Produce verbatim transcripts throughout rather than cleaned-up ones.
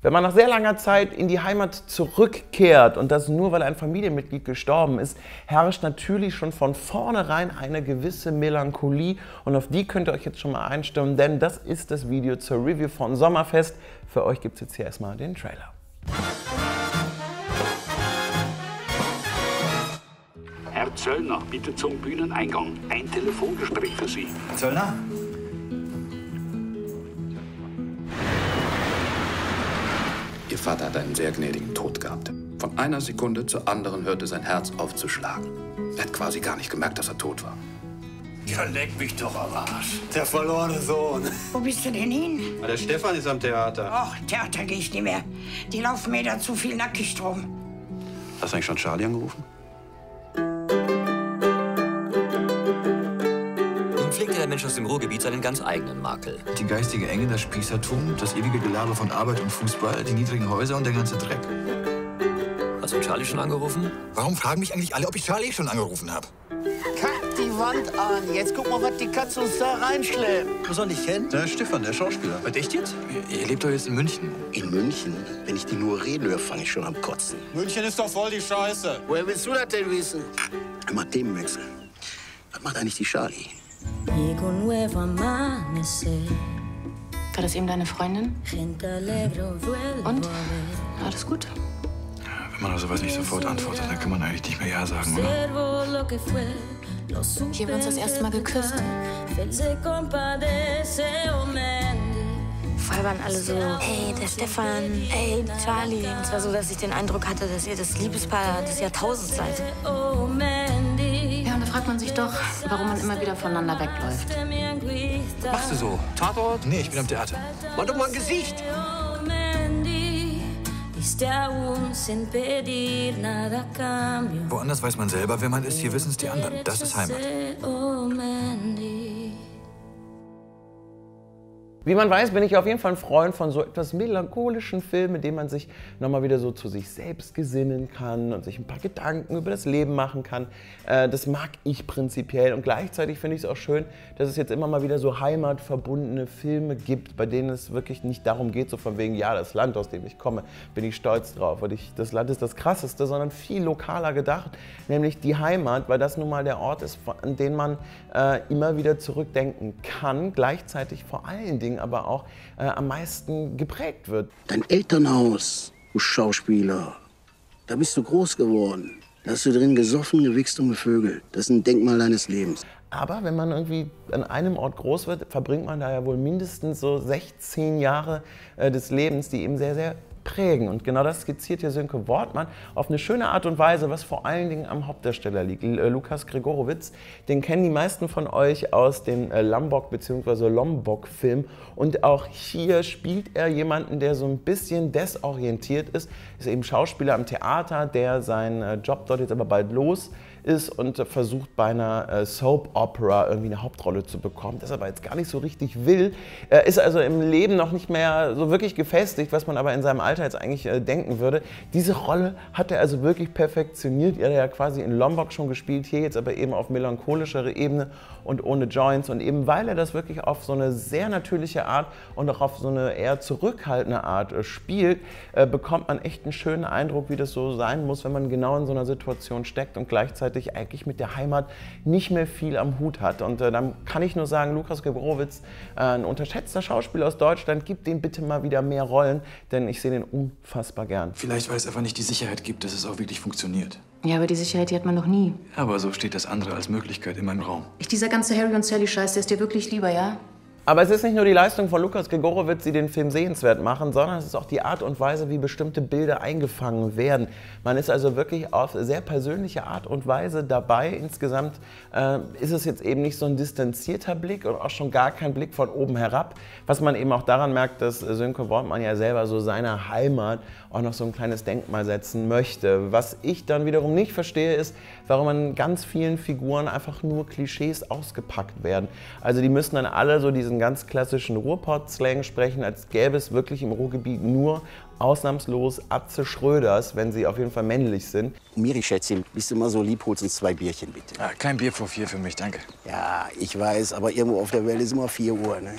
Wenn man nach sehr langer Zeit in die Heimat zurückkehrt und das nur, weil ein Familienmitglied gestorben ist, herrscht natürlich schon von vornherein eine gewisse Melancholie und auf die könnt ihr euch jetzt schon mal einstimmen, denn das ist das Video zur Review von Sommerfest. Für euch gibt es jetzt hier erstmal den Trailer. Herr Zöllner, bitte zum Bühneneingang. Ein Telefongespräch für Sie. Herr Zöllner? Ihr Vater hat einen sehr gnädigen Tod gehabt. Von einer Sekunde zur anderen hörte sein Herz auf zu schlagen. Er hat quasi gar nicht gemerkt, dass er tot war. Ja, leck mich doch am Arsch. Der verlorene Sohn. Wo bist du denn hin? Der Stefan ist am Theater. Ach, Theater gehe ich nicht mehr. Die laufen mir da zu viel nackig drum. Hast du eigentlich schon Charlie angerufen? Nun pflegte der Mensch aus dem Ruhrgebiet seinen ganz eigenen Makel. Die geistige Enge, das Spießertum, das ewige Gelaber von Arbeit und Fußball, die niedrigen Häuser und der ganze Dreck. Hast du Charlie schon angerufen? Warum fragen mich eigentlich alle, ob ich Charlie schon angerufen habe? Kack die Wand an. Jetzt guck mal, was die Katze uns da reinschleppt. Muss er nicht kennen? Der Stefan, der Schauspieler. Was, echt jetzt? Ihr, ihr lebt doch jetzt in München. In München? Wenn ich die nur reden höre, fange ich schon am Kotzen. München ist doch voll die Scheiße. Woher willst du das denn wissen? Immer Themenwechsel. Was macht eigentlich die Charlie? War das eben deine Freundin? Und? Alles gut? Wenn man auf sowas nicht sofort antwortet, dann kann man eigentlich nicht mehr Ja sagen, oder? Hier haben wir uns das erste Mal geküsst. Vorher waren alle so, hey, der Stefan, hey, Charlie. Und es war so, dass ich den Eindruck hatte, dass ihr das Liebespaar des Jahrtausends seid. Ja, und da fragt man sich doch, warum man immer wieder voneinander wegläuft. Machst du so? Tatort? Nee, ich bin am Theater. Mach doch mal ein Gesicht. Woanders weiß man selber, wer man ist. Hier wissen es die anderen. Das ist Heimat. Wie man weiß, bin ich auf jeden Fall ein Freund von so etwas melancholischen Filmen, mit denen man sich nochmal wieder so zu sich selbst gesinnen kann und sich ein paar Gedanken über das Leben machen kann. Äh, das mag ich prinzipiell und gleichzeitig finde ich es auch schön, dass es jetzt immer mal wieder so heimatverbundene Filme gibt, bei denen es wirklich nicht darum geht, so von wegen, ja, das Land, aus dem ich komme, bin ich stolz drauf und ich, das Land ist das Krasseste, sondern viel lokaler gedacht, nämlich die Heimat, weil das nun mal der Ort ist, an den man äh, immer wieder zurückdenken kann, gleichzeitig vor allen Dingen aber auch äh, am meisten geprägt wird. Dein Elternhaus, du Schauspieler, da bist du groß geworden. Da hast du drin gesoffen, gewichst und gevögelt. Das ist ein Denkmal deines Lebens. Aber wenn man irgendwie an einem Ort groß wird, verbringt man da ja wohl mindestens so sechzehn Jahre äh, des Lebens, die eben sehr, sehr prägen. Und genau das skizziert hier Sönke Wortmann auf eine schöne Art und Weise, was vor allen Dingen am Hauptdarsteller liegt. L Lukas Gregorowitz, den kennen die meisten von euch aus den äh, Lambok- bzw. Lombok-Filmen. Und auch hier spielt er jemanden, der so ein bisschen desorientiert ist. Ist eben Schauspieler am Theater, der seinen äh, Job dort jetzt aber bald los ist und äh, versucht bei einer äh, Soap-Opera irgendwie eine Hauptrolle zu bekommen, das aber jetzt gar nicht so richtig will. Er ist also im Leben noch nicht mehr so wirklich gefestigt, was man aber in seinem Alter jetzt eigentlich äh, denken würde. Diese Rolle hat er also wirklich perfektioniert. Er hat ja quasi in Lombok schon gespielt, hier jetzt aber eben auf melancholischere Ebene und ohne Joints. Und eben weil er das wirklich auf so eine sehr natürliche Art und auch auf so eine eher zurückhaltende Art äh, spielt, äh, bekommt man echt einen schönen Eindruck, wie das so sein muss, wenn man genau in so einer Situation steckt und gleichzeitig eigentlich mit der Heimat nicht mehr viel am Hut hat. Und äh, dann kann ich nur sagen, Lukas Gregorowitz, äh, ein unterschätzter Schauspieler aus Deutschland, gibt dem bitte mal wieder mehr Rollen, denn ich sehe den unfassbar gern. Vielleicht, weil es einfach nicht die Sicherheit gibt, dass es auch wirklich funktioniert. Ja, aber die Sicherheit, die hat man noch nie. Aber so steht das andere als Möglichkeit in meinem Raum. Ich, dieser ganze Harry und Sally-Scheiß, der ist dir wirklich lieber, ja? Aber es ist nicht nur die Leistung von Lukas Gregorowitz, die den Film sehenswert machen, sondern es ist auch die Art und Weise, wie bestimmte Bilder eingefangen werden. Man ist also wirklich auf sehr persönliche Art und Weise dabei. Insgesamt äh, ist es jetzt eben nicht so ein distanzierter Blick und auch schon gar kein Blick von oben herab, was man eben auch daran merkt, dass Sönke Wortmann ja selber so seiner Heimat auch noch so ein kleines Denkmal setzen möchte. Was ich dann wiederum nicht verstehe, ist, warum an ganz vielen Figuren einfach nur Klischees ausgepackt werden. Also die müssen dann alle so diesen ganz klassischen Ruhrpott-Slang sprechen, als gäbe es wirklich im Ruhrgebiet nur ausnahmslos Atze Schröders, wenn sie auf jeden Fall männlich sind. Miri, Schätzchen, bist du mal so lieb, holst uns zwei Bierchen, bitte. Ah, kein Bier vor vier für mich, danke. Ja, ich weiß, aber irgendwo auf der Welt ist immer vier Uhr, ne?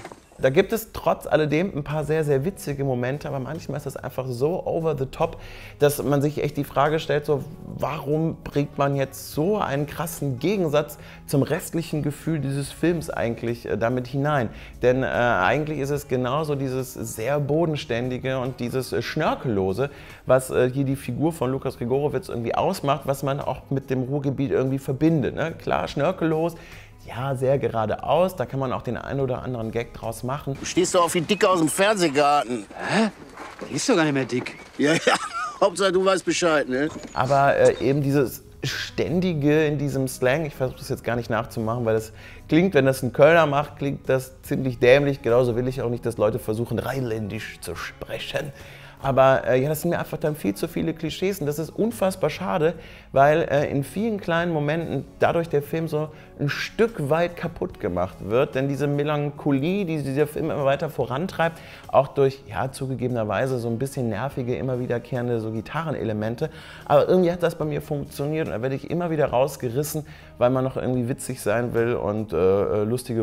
Da gibt es trotz alledem ein paar sehr, sehr witzige Momente, aber manchmal ist das einfach so over the top, dass man sich echt die Frage stellt, so, warum bringt man jetzt so einen krassen Gegensatz zum restlichen Gefühl dieses Films eigentlich äh, damit hinein? Denn äh, eigentlich ist es genauso dieses sehr bodenständige und dieses äh, Schnörkellose, was äh, hier die Figur von Lukas Gregorowitz irgendwie ausmacht, was man auch mit dem Ruhrgebiet irgendwie verbindet. Ne? Klar, schnörkellos. Ja, sehr geradeaus, da kann man auch den einen oder anderen Gag draus machen. Du stehst doch auf wie dick aus dem Fernsehgarten. Hä? Der ist doch gar nicht mehr dick. Ja, ja, Hauptsache du weißt Bescheid, ne? Aber äh, eben dieses Ständige in diesem Slang, ich versuche das jetzt gar nicht nachzumachen, weil das klingt, wenn das ein Kölner macht, klingt das ziemlich dämlich. Genauso will ich auch nicht, dass Leute versuchen, rheinländisch zu sprechen. Aber äh, ja, das sind mir einfach dann viel zu viele Klischees und das ist unfassbar schade, weil äh, in vielen kleinen Momenten dadurch der Film so ein Stück weit kaputt gemacht wird. Denn diese Melancholie, die dieser Film immer weiter vorantreibt, auch durch, ja, zugegebenerweise so ein bisschen nervige, immer wiederkehrende so Gitarrenelemente. Aber irgendwie hat das bei mir funktioniert und da werde ich immer wieder rausgerissen, weil man noch irgendwie witzig sein will und äh, lustige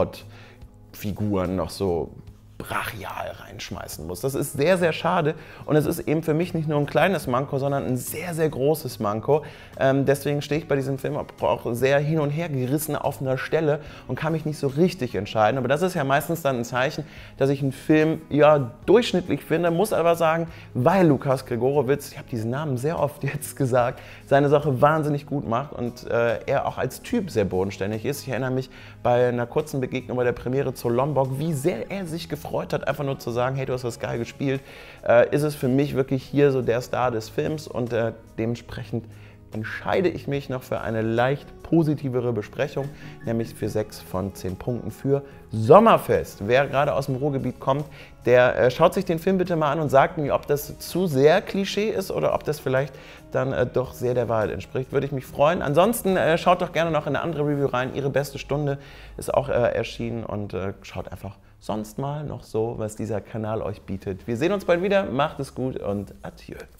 Ruhrpott-Figuren noch so brachial reinschmeißen muss. Das ist sehr, sehr schade und es ist eben für mich nicht nur ein kleines Manko, sondern ein sehr, sehr großes Manko. Ähm, deswegen stehe ich bei diesem Film auch sehr hin und her gerissen auf einer Stelle und kann mich nicht so richtig entscheiden. Aber das ist ja meistens dann ein Zeichen, dass ich einen Film ja durchschnittlich finde, muss aber sagen, weil Lukas Gregorowitz, ich habe diesen Namen sehr oft jetzt gesagt, seine Sache wahnsinnig gut macht und äh, er auch als Typ sehr bodenständig ist. Ich erinnere mich bei einer kurzen Begegnung bei der Premiere zu Lombok, wie sehr er sich gefreut hat, einfach nur zu sagen, hey, du hast das geil gespielt, äh, ist es für mich wirklich hier so der Star des Films und äh, dementsprechend entscheide ich mich noch für eine leicht positivere Besprechung, nämlich für sechs von zehn Punkten für Sommerfest. Wer gerade aus dem Ruhrgebiet kommt, der äh, schaut sich den Film bitte mal an und sagt mir, ob das zu sehr Klischee ist oder ob das vielleicht dann äh, doch sehr der Wahrheit entspricht. Würde ich mich freuen. Ansonsten äh, schaut doch gerne noch in eine andere Review rein. Ihre beste Stunde ist auch äh, erschienen und äh, schaut einfach sonst mal noch so, was dieser Kanal euch bietet. Wir sehen uns bald wieder. Macht es gut und adieu.